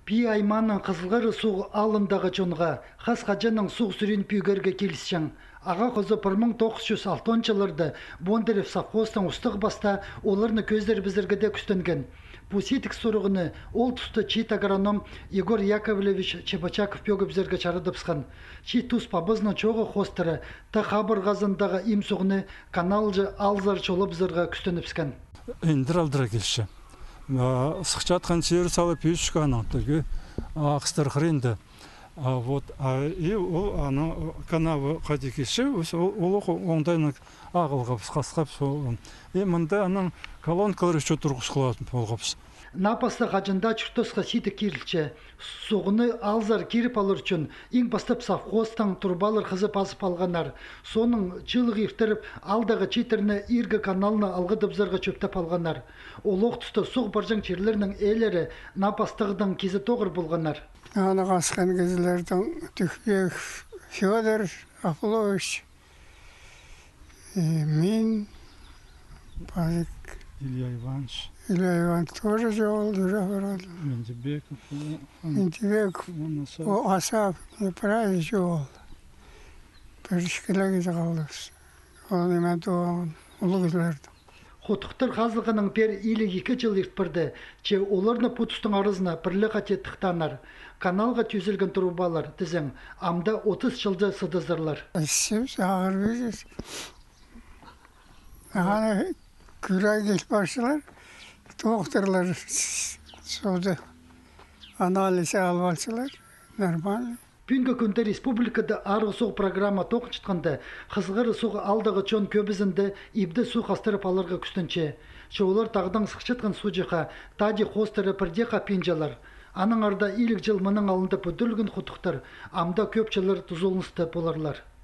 Пи айманның қызылғыры суғы алындағы жонға, қас қажаның суғы сүрін пүйгерге келісшің. Аға қозы 1906 жылырды Бондарев совхозтың ұстық баста оларны көздер бізіргіде күстенген. Пуситик сұрығыны ол тұсты чит агроном Егор Яковлевич Чебачаков пөгі бізерге чарыдыпсқан. Чит тұс пабызны чоғы хостыры та хабыр ғазындағы имсуғыны каналжы алзар чолы бізерге күстеніпскен. Индиралдыра келші. Сықчатқан сері салып үйшікі анақтығы ақыстар қырынды. Вот, и ол канавы қады кеші, ол оңдайны ағылғапыз, қасқапыз. И мұнда аның колонкалары үші тұрғыз қылатын болғапыз. Напаста қажында чұртосқа ситі кирілчі. Соғыны алзар киріп алыр үшін, ең бастап совхозтың турбалар қызып азып алғанар. Соның жылғы ефтіріп, алдағы читеріні иргі каналына алғы дыбзарға чөптеп алғанар. Ол оқтысты соқ баржан черлерінің әлері напастығыдан кезі тоғыр болғанар. Аны қасқан кезілердің Түхбек Федор Апулович, мен, Пазик Илья Иванович. Илья Иванович тоже жол, уже Ментебеков, Асап, неправильно жол. Першкелеге қалдыз. Ол немен туған ұлы кізлерді. Хотықтыр қазылғының пер илі 2 жыл ертпірді, че оларны путустың арызына бірлі қате тықтанар. Каналға түйзілген тұрубалар, тізің, амда 30 жылды сыдыздырлар. Сіз ағыр бейгіз. Ағаны күрай келіп баршылар, доқтырлар соды анализ албалшылар, нормально. Бүгінгі күнде республикада арғы соқ программа тоқын шытқанды, қызғыры соғы алдағы чон көбізінді ибді су қастырып алырға күстінші. Шоулар тағдан сықшытқан су жиға, тади қостыры бірде қапинжалар. Аның арда илік жыл мұның алынды бүділгін құтықтыр, амда көп жылыр тұзолынысты боларлар.